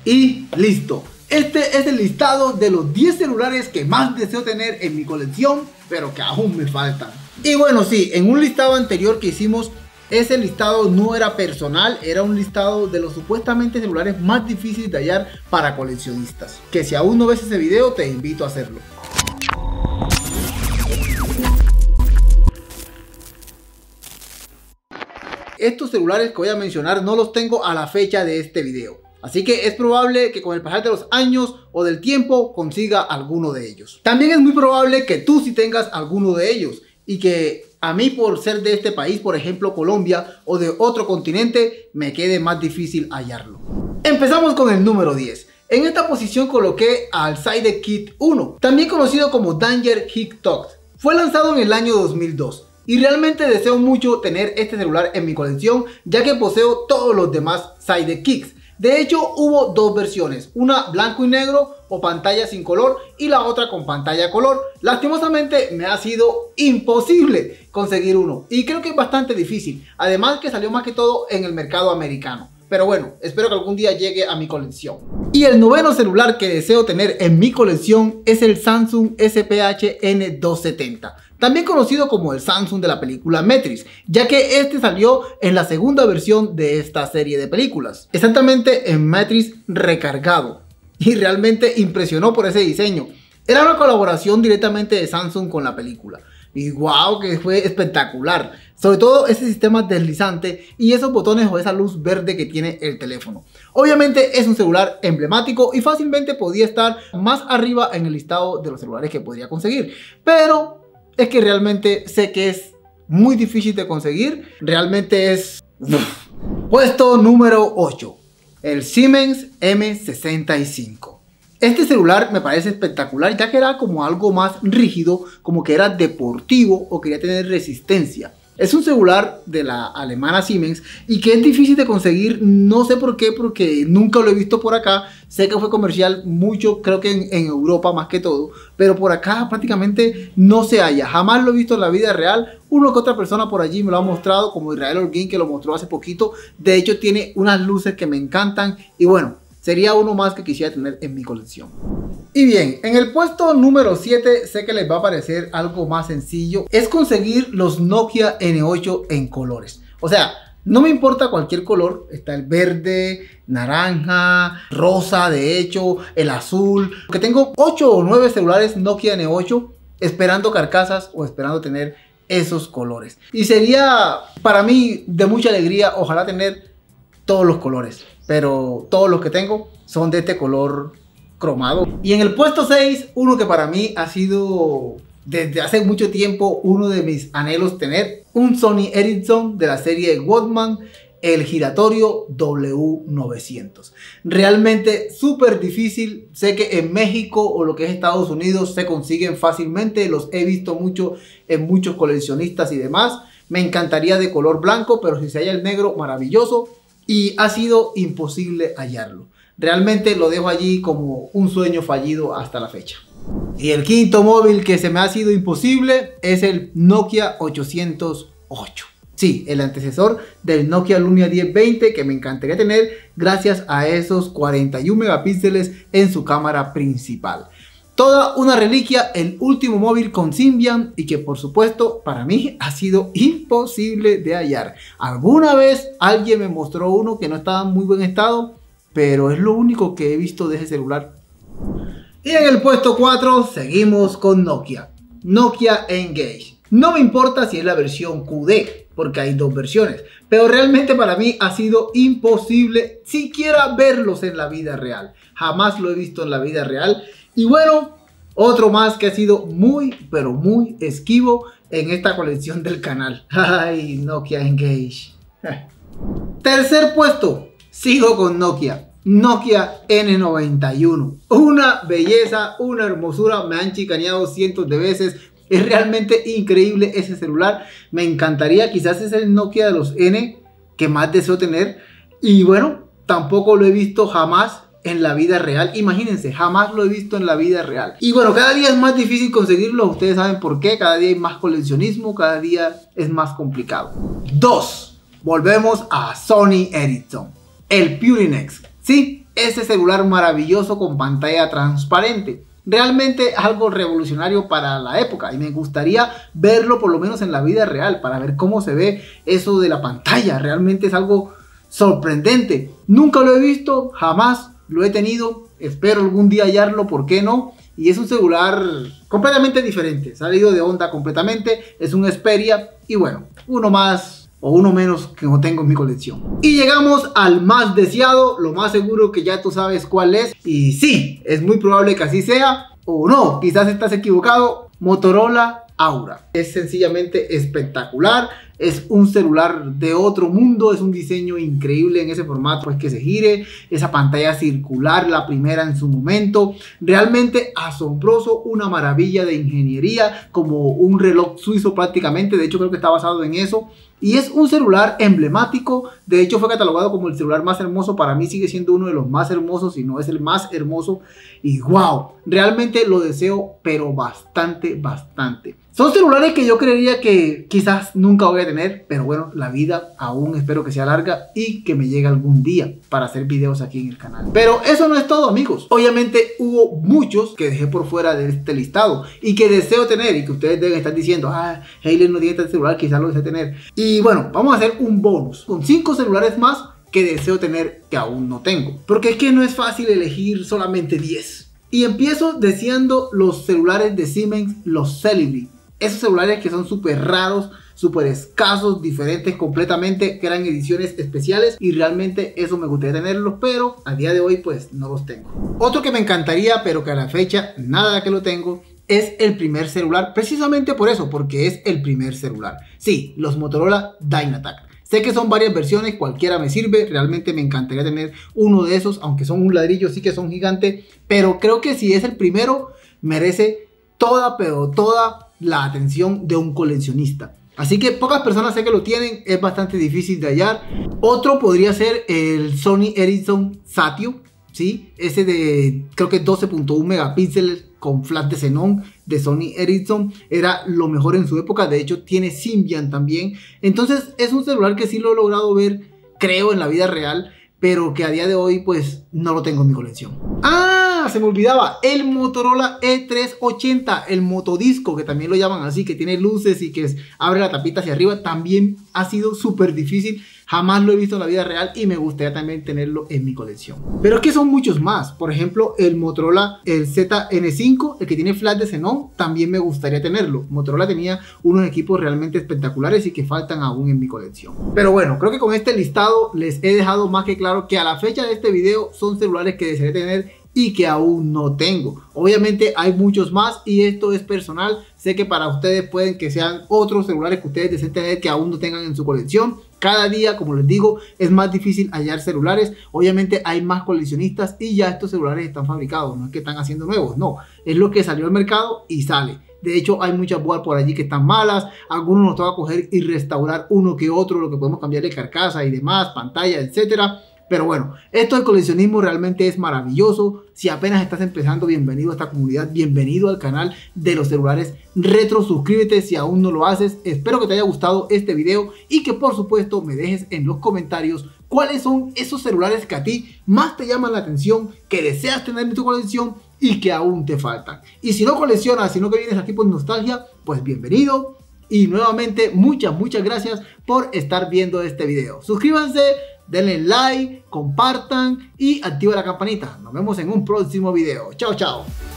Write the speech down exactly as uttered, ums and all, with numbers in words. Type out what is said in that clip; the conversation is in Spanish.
Y listo. Este es el listado de los diez celulares que más deseo tener en mi colección, pero que aún me faltan. Y bueno, sí, en un listado anterior que hicimos, ese listado no era personal, era un listado de los supuestamente celulares más difíciles de hallar para coleccionistas. Que si aún no ves ese video, te invito a hacerlo. Estos celulares que voy a mencionar no los tengo a la fecha de este video. Así que es probable que con el pasar de los años o del tiempo consiga alguno de ellos. También es muy probable que tú sí tengas alguno de ellos y que a mí, por ser de este país, por ejemplo Colombia, o de otro continente, me quede más difícil hallarlo. Empezamos con el número diez. En esta posición coloqué al Sidekit uno, también conocido como Danger Hiktok. Fue lanzado en el año dos mil dos. Y realmente deseo mucho tener este celular en mi colección, ya que poseo todos los demás Sidekicks. De hecho, hubo dos versiones, una blanco y negro o pantalla sin color y la otra con pantalla color. Lastimosamente me ha sido imposible conseguir uno y creo que es bastante difícil, además que salió más que todo en el mercado americano. Pero bueno, espero que algún día llegue a mi colección. Y el noveno celular que deseo tener en mi colección es el Samsung S P H N doscientos setenta. También conocido como el Samsung de la película Matrix, ya que este salió en la segunda versión de esta serie de películas. Exactamente en Matrix recargado. Y realmente impresionó por ese diseño. Era una colaboración directamente de Samsung con la película. Y wow, que fue espectacular. Sobre todo ese sistema deslizante y esos botones o esa luz verde que tiene el teléfono. Obviamente es un celular emblemático y fácilmente podía estar más arriba en el listado de los celulares que podría conseguir. Pero es que realmente sé que es muy difícil de conseguir. Realmente es... Uf. Puesto número ocho. El Siemens M sesenta y cinco. Este celular me parece espectacular, ya que era como algo más rígido, como que era deportivo o quería tener resistencia. Es un celular de la alemana Siemens y que es difícil de conseguir, no sé por qué, porque nunca lo he visto por acá. Sé que fue comercial mucho, creo que en, en Europa más que todo, pero por acá prácticamente no se halla. Jamás lo he visto en la vida real. Uno que otra persona por allí me lo ha mostrado, como Israel Holguín, que lo mostró hace poquito. De hecho tiene unas luces que me encantan y bueno, sería uno más que quisiera tener en mi colección. Y bien, en el puesto número siete, sé que les va a parecer algo más sencillo. Es conseguir los Nokia N ocho en colores. O sea, no me importa cualquier color. Está el verde, naranja, rosa, de hecho, el azul. Que tengo ocho o nueve celulares Nokia N ocho esperando carcasas o esperando tener esos colores. Y sería para mí de mucha alegría, ojalá tener todos los colores. Pero todos los que tengo son de este color cromado. Y en el puesto seis, uno que para mí ha sido desde hace mucho tiempo uno de mis anhelos tener, un Sony Ericsson de la serie Walkman, el giratorio W novecientos. Realmente súper difícil. Sé que en México o lo que es Estados Unidos se consiguen fácilmente. Los he visto mucho en muchos coleccionistas y demás. Me encantaría de color blanco, pero si se halla el negro, maravilloso. Y ha sido imposible hallarlo. Realmente lo dejo allí como un sueño fallido hasta la fecha. Y el quinto móvil que se me ha sido imposible es el Nokia ochocientos ocho. Sí, el antecesor del Nokia Lumia diez veinte, que me encantaría tener gracias a esos cuarenta y un megapíxeles en su cámara principal. Toda una reliquia, el último móvil con Symbian y que por supuesto para mí ha sido imposible de hallar. Alguna vez alguien me mostró uno que no estaba en muy buen estado, pero es lo único que he visto de ese celular. Y en el puesto cuatro seguimos con Nokia. Nokia N-Gage. No me importa si es la versión Q D, porque hay dos versiones, pero realmente para mí ha sido imposible siquiera verlos en la vida real. Jamás lo he visto en la vida real. Y bueno, otro más que ha sido muy, pero muy esquivo en esta colección del canal. Ay, Nokia N-Gage. Tercer puesto, sigo con Nokia. Nokia N noventa y uno. Una belleza, una hermosura. Me han chicaneado cientos de veces. Es realmente increíble ese celular. Me encantaría, quizás es el Nokia de los N que más deseo tener. Y bueno, tampoco lo he visto jamás en la vida real. Imagínense, jamás lo he visto en la vida real. Y bueno, cada día es más difícil conseguirlo. Ustedes saben por qué. Cada día hay más coleccionismo. Cada día es más complicado. Dos. Volvemos a Sony Ericsson. El Purinex. Sí, ese celular maravilloso con pantalla transparente. Realmente algo revolucionario para la época y me gustaría verlo por lo menos en la vida real para ver cómo se ve eso de la pantalla. Realmente es algo sorprendente. Nunca lo he visto, jamás lo he tenido. Espero algún día hallarlo, ¿por qué no? Y es un celular completamente diferente, salido de onda completamente. Es un Xperia y bueno, uno más o uno menos que no tengo en mi colección. Y llegamos al más deseado, lo más seguro que ya tú sabes cuál es. Y sí, es muy probable que así sea, o no, quizás estás equivocado. Motorola Aura. Es sencillamente espectacular. Es un celular de otro mundo, es un diseño increíble en ese formato, pues que se gire, esa pantalla circular, la primera en su momento, realmente asombroso, una maravilla de ingeniería, como un reloj suizo prácticamente, de hecho creo que está basado en eso. Y es un celular emblemático, de hecho fue catalogado como el celular más hermoso, para mí sigue siendo uno de los más hermosos, si no es el más hermoso. Y wow, realmente lo deseo, pero bastante, bastante. Son celulares que yo creería que quizás nunca voy a tener, pero bueno, la vida aún espero que sea larga y que me llegue algún día para hacer videos aquí en el canal. Pero eso no es todo, amigos. Obviamente hubo muchos que dejé por fuera de este listado y que deseo tener y que ustedes deben estar diciendo, ah, Heiler no tiene este celular, quizás lo desee tener. Y bueno, vamos a hacer un bonus con cinco celulares más que deseo tener que aún no tengo. Porque es que no es fácil elegir solamente diez. Y empiezo deseando los celulares de Siemens, los Celebrity. Esos celulares que son súper raros, súper escasos, diferentes completamente, que eran ediciones especiales y realmente eso me gustaría tenerlos, pero a día de hoy pues no los tengo. Otro que me encantaría, pero que a la fecha nada que lo tengo, es el primer celular, precisamente por eso, porque es el primer celular. Sí, los Motorola Dynatac. Sé que son varias versiones, cualquiera me sirve, realmente me encantaría tener uno de esos, aunque son un ladrillo, sí que son gigantes, pero creo que si es el primero, merece toda, pero toda la atención de un coleccionista. Así que pocas personas sé que lo tienen, es bastante difícil de hallar. Otro podría ser el Sony Ericsson Satio, ¿sí? Ese de creo que doce punto uno megapíxeles con flash de xenón de Sony Ericsson, era lo mejor en su época. De hecho tiene Symbian también. Entonces es un celular que sí lo he logrado ver, creo, en la vida real, pero que a día de hoy pues no lo tengo en mi colección. ¡Ah! Se me olvidaba, el Motorola E trescientos ochenta, el motodisco, que también lo llaman así, que tiene luces y que abre la tapita hacia arriba, también ha sido súper difícil. Jamás lo he visto en la vida real y me gustaría también tenerlo en mi colección. Pero es que son muchos más. Por ejemplo, el Motorola, el Z N cinco, el que tiene flash de xenón, también me gustaría tenerlo. Motorola tenía unos equipos realmente espectaculares y que faltan aún en mi colección. Pero bueno, creo que con este listado les he dejado más que claro que a la fecha de este video son celulares que desearía tener y que aún no tengo. Obviamente hay muchos más y esto es personal. Sé que para ustedes pueden que sean otros celulares que ustedes deseen tener que aún no tengan en su colección. Cada día, como les digo, es más difícil hallar celulares. Obviamente hay más coleccionistas y ya estos celulares están fabricados. No es que están haciendo nuevos, no. Es lo que salió al mercado y sale. De hecho, hay muchas boas por allí que están malas. Algunos nos toca coger y restaurar uno que otro, lo que podemos cambiar de carcasa y demás, pantalla, etcétera. Pero bueno, esto del coleccionismo realmente es maravilloso. Si apenas estás empezando, bienvenido a esta comunidad, bienvenido al canal de los celulares retro. Suscríbete si aún no lo haces. Espero que te haya gustado este video y que por supuesto me dejes en los comentarios cuáles son esos celulares que a ti más te llaman la atención, que deseas tener en tu colección y que aún te faltan. Y si no coleccionas, sino que vienes aquí por nostalgia, pues bienvenido. Y nuevamente muchas, muchas gracias por estar viendo este video. Suscríbanse, denle like, compartan y activa la campanita. Nos vemos en un próximo video. Chao, chao.